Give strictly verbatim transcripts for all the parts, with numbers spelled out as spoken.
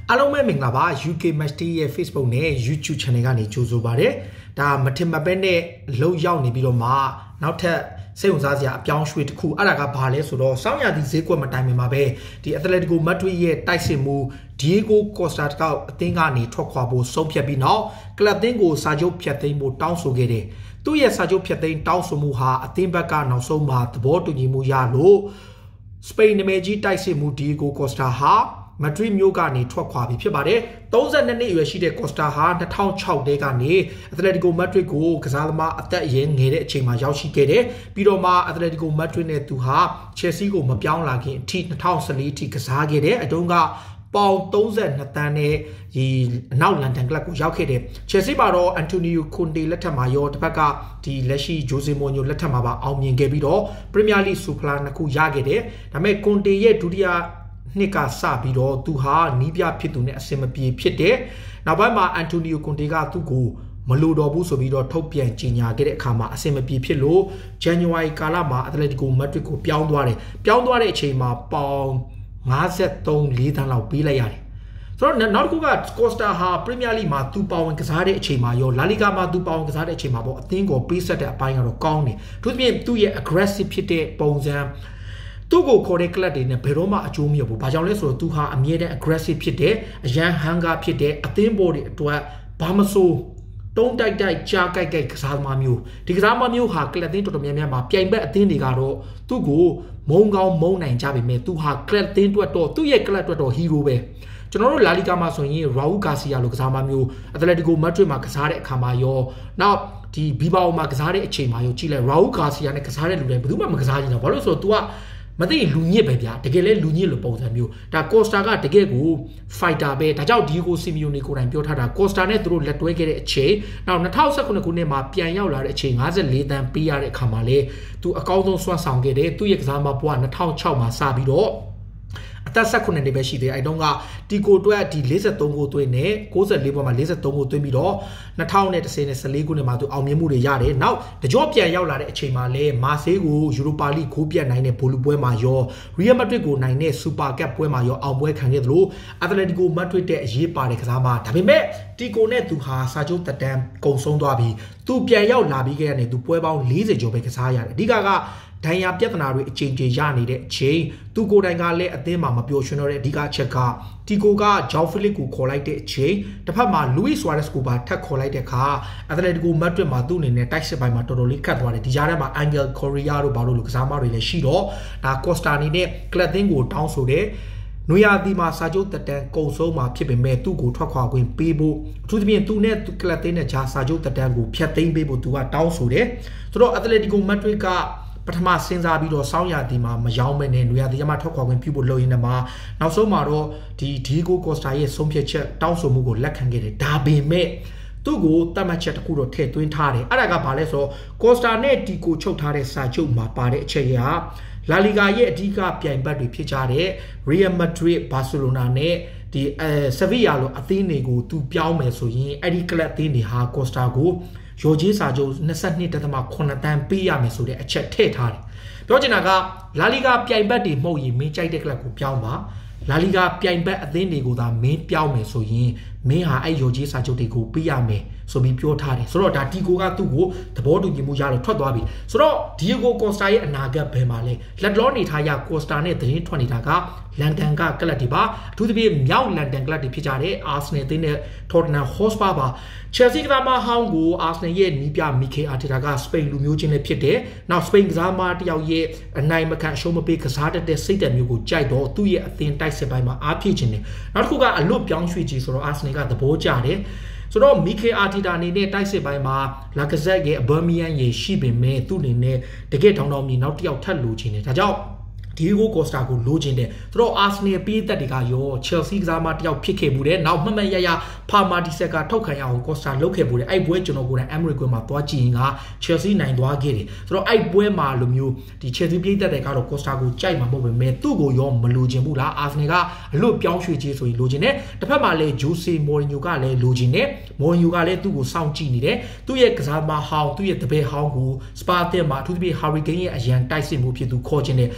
အားလုံးပဲမင်္ဂလာပါ U K Match Day ရဲ့ Facebook နဲ့ YouTube Channel ကနေကြိုဆိုပါရစေ။ဒါမထင်မပဲနဲ့လှုပ်ရောက်နေပြီးတော့မှနောက်ထပ်စိတ်ဝင်စားစရာအပြောင်းရွှေ့တစ်ခုအဲ့ဒါကဘာလဲဆိုတော့စောင်းရသည့်ဈေးကွက်မတိုင်မီမှာပဲဒီ Atletico Madrid ရဲ့တိုက်စစ်မှု Diego Costa ကအသင်းကနေထွက်ခွာဖို့ဆုံးဖြတ်ပြီးနောက်ကလပ်အသင်းကိုစာချုပ်ဖြတ်သိမ်းဖို့တောင်းဆိုခဲ့တယ်။သူ့ရဲ့စာချုပ်ဖြတ်သိမ်းတောင်းဆိုမှုဟာအသင်းဘက်ကနောက်ဆုံးမှာသဘောတူညီမှုရလို့စပိန်နာမည်ကြီးတိုက်စစ်မှု Diego Costa ဟာမက်ဒရစ်မြို့ကနေထွက်ခွာပြီးဖြစ်ပါတယ်။သုံးဆယ်နှစ်နှစ်အရွယ်ရှိတဲ့ကော့စတာဟာ၂၀၀၆တဲကနေအက်တလက်တီကိုမက်ဒရစ်ကိုကစားသမားအသက်အရွယ်ငယ်တဲ့အချိန်မှာရောက်ရှိခဲ့တယ်။ပြီးတော့မှအက်တလက်တီကိုမက်ဒရစ်နဲ့သူဟာချယ်ဆီကိုမပြောင်းလာခင်အထိ၂၀၁၄အထိကစားခဲ့တယ်။အတုံးကပေါင်သုံးဆယ်နှစ်တန်းနဲ့ဒီအနောက်လန်ဒန်ကလပ်ကိုရောက်ခဲ့တယ်။ချယ်ဆီမှာတော့အန်တိုနီယိုကွန်တေလက်ထက်မှာရောတစ်ဖက်ကဒီလက်ရှိဂျိုဆေမိုညိုလက်ထက်မှာပါအောင်မြင်ခဲ့ပြီးတော့ပရီးမီးယားလိစူဖလာနှစ်ခုရခဲ့တယ်။ဒါပေမဲ့ကွန်တေရဲ့ဒုတိယနှစ်ကစပြီးတော့သူဟာနီးပြဖြစ်သူနဲ့အဆင်မပြေဖြစ်တဲ့နောက်ပိုင်းမှာအန်တိုနီယိုကွန်တေကသူ့ကိုမလိုတော့ဘူးဆိုပြီးတော့ထုတ်ပြန်ကြေညာခဲ့တဲ့အခါမှာအဆင်မပြေဖြစ်လို့ဇန်နဝါရီကာလမှာအက်တလက်တီကိုမက်ဒရစ်ကိုပြောင်းသွားတယ်ပြောင်းသွားတဲ့အချိန်မှာပေါင်၅၃ လေးသန်းလောက်ပေးလိုက်ရတယ်ဆိုတော့နောက်တစ်ခုကကော့စတာဟာပရီးမီးယားလိမှာသူပါဝင်ကစားတဲ့အချိန်မှာရောလာလီဂါမှာသူပါဝင်ကစားတဲ့အချိန်မှာပေါ့အသင်းကိုပေးဆက်တဲ့အပိုင်းကတော့ကောင်းတယ်သူသဖြင့်သူ့ရဲ့ aggressive ဖြစ်တဲ့ပုံစံသူ့ကိုခေါ်တဲ့ကလပ်တွေနဲ့ဘယ်တော့မှအကျိုးမရဘူး။ဘာကြောင့်လဲဆိုတော့သူဟာအမြဲတမ်း aggressive ဖြစ်တဲ့အရန်ဟန်ကာဖြစ်တဲ့အသင်းပေါ်တွေအတွက်ဘာမဆိုတုံးတိုက်တိုက်ကြားကြိုက်ကြိုက်ကစားသမားမျိုးဒီကစားသမားမျိုးဟာကလပ်အသင်းတော်တော်များများမှာပြိုင်ဘက်အသင်းတွေကတော့သူ့ကိုမုံကောင်းမုံနိုင်ကြပေမဲ့သူဟာကလပ်အသင်းအတွက်တော့သူ့ရဲ့ကလပ်အတွက်တော့ hero ပဲ။ကျွန်တော်တို့လာလီဂါမှာဆိုရင်ရာဦးဂါစီယာလိုကစားသမားမျိုးအက်တလက်တီကိုမက်ဒရစ်မှာကစားတဲ့အခါမှာရောနောက်ဒီဘီဘာအိုမှာကစားတဲ့အချိန်မှာရောကြည့်လိုက်ရာဦးဂါစီယာနဲ့ကစားတဲ့လူတွေဘယ်သူမှမကစားကြဘူး။ဘာလို့ဆိုတော့ तू ကမသိလူညစ်ပဲဗျာတကယ်လဲလူညစ်လို့ပုံစံမျိုးဒါကော့စတာကတကယ်ကို fighter ပဲဒါကြောင့်ဒီကိုစီမီယိုနီကိုတိုင်ပြောထားတာကော့စတာနဲ့သူတို့လက်တွဲခဲ့တဲ့အချိန်နောက်၂၀၁၇ခုနှစ်မှာပြန်ရောက်လာတဲ့အချိန်၅၄သန်းပေးရတဲ့အခါမှာလေသူအကောင်းဆုံးစွမ်းဆောင်ခဲ့တယ်သူ့ရဲ့ကစားမဘွား၂၀၀၆မှာစပြီးတော့အသက်၁၈နှစ်ပဲရှိသေးတယ်အဲ့တုန်းကတီကိုတွက်ဒီ၄၃ဂိုးသွင်းနဲ့၉၄ပွဲမှာ၄၃ဂိုးသွင်းပြီးတော့၂၀၁၀နဲ့၁၄ခုနှစ်မှာသူအောင်မြင်မှုတွေရတယ်နောက်တကြောပြန်ရောက်လာတဲ့အချိန်မှာလဲမာဆေးကိုယူရိုပါလိဂိုးပြတ်နိုင်တဲ့ဘိုလူပွဲမှာရောရီယယ်မက်ဒရစ်ကိုနိုင်တဲ့စူပါကပ်ပွဲမှာရောအောင်ပွဲခံခဲ့သလိုအက်တလက်တီကိုမက်ဒရစ်တဲ့အရေးပါတဲ့ကစားမဒါပေမဲ့တီကိုနဲ့သူဟာစာချုပ်တက်တန်းကုံဆုံးသွားပြီးသူပြန်ရောက်လာပြီးခဲ့တဲ့သူပွဲပေါင်း၄၀ကျော်ပဲကစားရတယ်အဓိကကဒဏ်ရာပြဿနာတွေအချိန်ချင်းရနေတဲ့အချိန်သူကိုယ်တိုင်ကလည်းအသင်းမှာမပျော်ရွှင်တော့တဲ့အဓိကအချက်ကတီကိုကဂျောင်ဖီလစ်ကိုခေါ်လိုက်တဲ့အချိန်တစ်ဖက်မှာလူးဝစ်ဆွာရက်စ်ကိုပါထပ်ခေါ်လိုက်တဲ့အခါအက်တလက်တီကိုမက်ဒရစ်မှာသူ့အနေနဲ့တိုက်စစ်ပိုင်းမှာတော်တော်လေးခတ်သွားတယ်ဒီကြားထဲမှာအန်ဂယ်ကိုရီယာတို့ဘာလို့လို့ကစားမတွေလည်းရှိတော့ဒါကော့စတာအနေနဲ့ကလပ်သင်းကိုတောင်းဆိုတယ်နွေရာသီမှာစာချုပ်တက်တန်းကုံဆုံးမှာဖြစ်ပေမဲ့သူ့ကိုထွက်ခွာခွင့်ပေးဖို့အထူးသဖြင့်သူနဲ့ကလပ်သင်းနဲ့ဂျာစာချုပ်တက်တန်းကိုဖျက်သိမ်းပေးဖို့သူကတောင်းဆိုတယ်ဆိုတော့အက်တလက်တီကိုမက်ဒရစ်ကပထမစဉ်းစားပြီးတော့စောင်းရာသီမှာမရောင်းမဲ့နဲ့နွေရာသီမှာထွက်ခွာခွင့်ပြုဖို့လုပ်ရင်းနဲ့မှာနောက်ဆုံးမှာတော့ဒီဒီဂိုကော့စတာရဲ့ဆုံးဖြတ်ချက်တောင်းဆိုမှုကိုလက်ခံခဲ့တယ်ဒါပေမဲ့သူ့ကိုတတ်မှတ်ချက်တစ်ခုတော့ထည့်သွင်းထားတယ်အဲ့ဒါကဘာလဲဆိုတော့ကော့စတာနဲ့ဒီကိုချုပ်ထားတဲ့စာချုပ်မှာပါတဲ့အချက်အရလာလီဂါရဲ့အဓိကပြိုင်ဘက်တွေဖြစ်ကြတဲ့ရီယယ်မက်ဒရစ်ဘာစီလိုနာနဲ့ဒီအဲဆဗီယာလိုအသင်းတွေကိုသူပြောင်းမယ်ဆိုရင်အဲ့ဒီကလပ်အသင်းတွေဟာကော့စတာကိုရော်ဂျီစာချုပ်၂၂ဒသမ ၇တန်းပေးရမယ်ဆိုတဲ့အချက်ထည့်ထားတယ်။ပြောချင်တာကလာလီဂါပြိုင်ဘက်တွေမှုတ်ရင်မင်းကြိုက်တဲ့ကလပ်ကိုပြောင်းပါလာလီဂါပြိုင်ဘက်အသင်းတွေကိုသာမင်းပြောင်းမယ်ဆိုရင်မင်းဟာအဲ့ရော်ဂျီစာချုပ်တွေကိုပေးရမယ်ဆိုပြီးပြောထားတယ်ဆိုတော့ဒါဒီကိုကသူ့ကိုသဘောတူညီမှုရတော့ထွက်သွားပြီဆိုတော့ဒီယိုကိုကော့စတာရဲ့အနာဂတ်ဘယ်မှာလဲလက်လောနေထားရကော့စတာနဲ့သတင်းထွက်နေတာကလန်ဒန်ကကလပ်တွေပါအထူးသဖြင့်မြောက်လန်ဒန်ကလပ်တွေဖြစ်ကြတဲ့အာဆနယ်အသင်းနဲ့ထော်တနမ်ဟော့စပါပါချယ်ဆီကစားမဟောင်းကိုအာဆနယ်ရဲ့နီးပြမီကေအာတီတာကစပိန်လူမျိုးချင်းလည်းဖြစ်တယ်နောက်စပိန်ကစားမတယောက်ရဲ့အနိုင်မခံအရှုံးမပေးကစားတတ်တဲ့စိတ်ဓာတ်မျိုးကိုကြိုက်တော့သူ့ရဲ့အသင်းတိုက်စစ်ပိုင်းမှာအားဖြည့်ခြင်းတယ်နောက်တစ်ခုကအလွတ်ပြောင်းရွှေ့ကြီးဆိုတော့အာဆနယ်ကသဘောကျတယ်ဆိုတော့မီကေအာတီတာအနေနဲ့တိုက်စစ်ပိုင်းမှာလာကဇက်ရဲ့အဘာမီယန်ရဲ့ရှိပေမဲ့သူ့အနေနဲ့တကယ်ထောင်ထောင်ကြီးနောက်တစ်ယောက်ထပ်လိုချင်တယ်ဒါကြောင့်ဒီဂိုကော့စတာကိုလိုချင်တယ်သူတို့အာဆနယ်ပြည်သက်တွေကရောချယ်ဆီကစားမတယောက်ဖြစ်ခဲ့မှုတယ်နောက်မှတ်မှတ်ရရဖာမာဒီဆက်ကထုတ်ခံရအောင်ကော့စတာလုပ်ခဲ့မှုတယ်အဲ့ပွဲကျွန်တော်ကိုယ်တိုင်အမရစ်ကွင်းမှာသွားကြည့်ရင်ကချယ်ဆီနိုင်သွားခဲ့တယ်ဆိုတော့အဲ့ပွဲမှာလိုမျိုးဒီချယ်ဆီပြည်သက်တွေကတော့ကော့စတာကိုကြိုက်မှာမဟုတ်ပဲမဲ့သူ့ကိုရောမလိုချင်ဘူးလားအာဆနယ်ကအလွတ်ပြောင်းရွှေ့ခြင်းဆိုရင်လိုချင်တယ်တစ်ဖက်မှာလည်းဂျိုဆေမော်ရီညိုကလည်းလိုချင်တယ်မော်ရီညိုကလည်းသူ့ကိုစောင့်ကြည့်နေတယ်သူ့ရဲ့ကစားမဟောင်းသူ့ရဲ့တပည့်ဟောင်းကိုစပါတင်မှာအထူးသဖြင့်ဟာရီကိန်းရဲ့အရန်တိုက်စစ်မှုဖြစ်သူခေါ်ခြင်းတယ်ဆိုတော့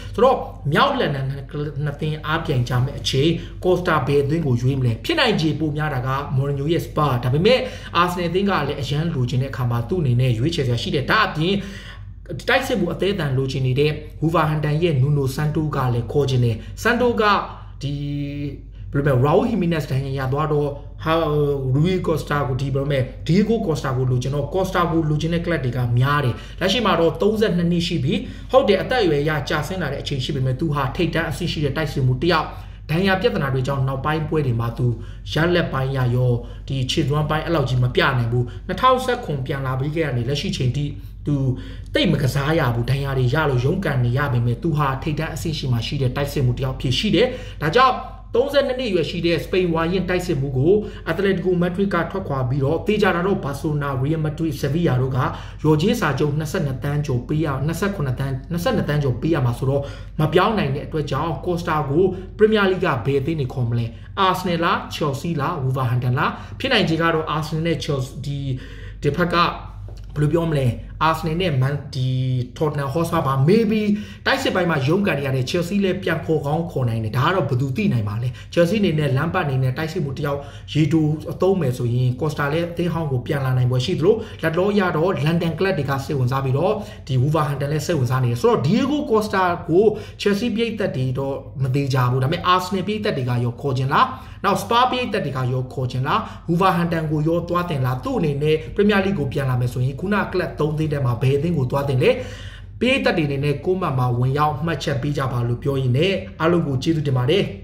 မြောက်လန်နှစ်သင်းအားပြိုင်ကြမဲ့အချိန်ကော့စတာဘေးအသင်းကိုရွေးမလဲဖြစ်နိုင်ခြေပိုများတာကမော်ရီညိုရဲ့စပါဒါပေမဲ့အာဆင်နယ်အသင်းကလည်းအရန်လိုချင်တဲ့အခါမှာသူ့အနေနဲ့ရွေးချယ်စရာရှိတယ်ဒါအပြင်တိုက်စစ်မှုအသေးအံလိုချင်နေတဲ့ဟူဗာဟန်တန်ရဲ့နူနိုဆန်တိုကလည်းခေါ်ချင်တယ်ဆန်တိုကဒီဘယ်လိုလဲရာဦးဟီမီနက်စ်တိုင်းရသွားတော့ဟာရူဝီကော့စတာကိုဒီဘယ်လိုလဲဒီဂိုကော့စတာကိုလိုချင်တော့ကော့စတာကိုလိုချင်တဲ့ကလပ်တွေကများတယ်လက်ရှိမှာတော့သုံး၂နှစ်ရှိပြီဟုတ်တယ်အသက်အရွယ်ရကြာဆင်းလာတဲ့အချိန်ရှိပေမဲ့သူဟာထိတ်တန်းအဆင့်ရှိတဲ့တိုက်စစ်မှုတယောက်ဒဏ်ရာပြဿနာတွေကြောင့်နောက်ပိုင်းပွဲတွေမှာသူရလက်ပိုင်းရရောဒီခြေသွမ်းပိုင်းအဲ့လောက်ကြီးမပြနိုင်ဘူး၂၀၁၉ပြန်လာပြီးခဲ့ကနေလက်ရှိချိန်ထိသူတိတ်မကစားရဘူးဒဏ်ရာတွေရလို့ရုန်းကန်နေရပေမဲ့သူဟာထိတ်တန်းအဆင့်ရှိမှရှိတဲ့တိုက်စစ်မှုတယောက်ဖြစ်ရှိတယ်ဒါကြောင့်သုံး၂နှစ်ရွယ်ရှိတဲ့စပိန်ဝါရင်တိုက်စစ်မှုကိုအက်တလက်တီကိုမက်ဒရစ်ကထွက်ခွာပြီးတော့တေချာတာတော့ဘာဆိုနာရီယယ်မက်ဒရစ်ဆေဗီယာတို့ကရော်ဂျေးစာချုပ်၂၂တန်းကျော်ပေးရ၂၈တန်း၂၂တန်းကျော်ပေးရမှာဆိုတော့မပြောင်းနိုင်တဲ့အတွက်ကြောင့်ကော့စတာကိုပရီးမီးယားလိဂ်ကဘယ်အသင်းတွေခေါ်မလဲအာဆင်နယ်လားချယ်လ်ဆီလားဝူဗာဟန်တန်လားဖြစ်နိုင်ခြေကတော့အာဆင်နယ်နဲ့ချယ်လ်ဒီဒီဖက်ကဘယ်လိုပြောမလဲအာဆင်နယ်နဲ့မန်ဒီထော်တနမ်ဟော့စပါပါ maybe တိုက်စစ်ပိုင်းမှာရုန်းကန်ရတဲ့ချယ်လ်ဆီလည်းပြန်ခေါ်ကောင်းခေါ်နိုင်တယ်ဒါကတော့ဘယ်သူသိနိုင်ပါလဲချယ်လ်ဆီအနေနဲ့လမ်းပတ်အနေနဲ့တိုက်စစ်မှုတယောက်ရီတူအသုံးမယ်ဆိုရင်ကော့စတာလည်းအသင်းဟောင်းကိုပြန်လာနိုင်ပွဲရှိသလိုလက်လောရတော့လန်ဒန်ကလပ်တွေကစိတ်ဝင်စားပြီးတော့ဒီဝူဗာဟန်တန်လည်းစိတ်ဝင်စားနေတယ်ဆိုတော့ဒီယိုဂိုကော့စတာကိုချယ်လ်ဆီပြည်သက်တွေတော့မသေးကြဘူးဒါပေမဲ့အာဆင်နယ်ပြည်သက်တွေကရောခေါ်ချင်လားနောက်စပါပြည်သက်တွေကရောခေါ်ချင်လားဝူဗာဟန်တန်ကိုရောတွားတင်လားသူ့အနေနဲ့ပရီးမီးယားလိဂ်ကိုပြန်လာမယ်ဆိုရင်ခုနကလပ်သုံးသင်းထဲမှာဘယ်အသင်းကိုတွားတင်လဲပြည်သက်တွေအနေနဲ့ကိုမှတ်မှာဝင်ရောက်မှတ်ချက်ပေးကြပါလို့ပြောရင်းနဲ့အားလုံးကိုကျေးဇူးတင်ပါတယ်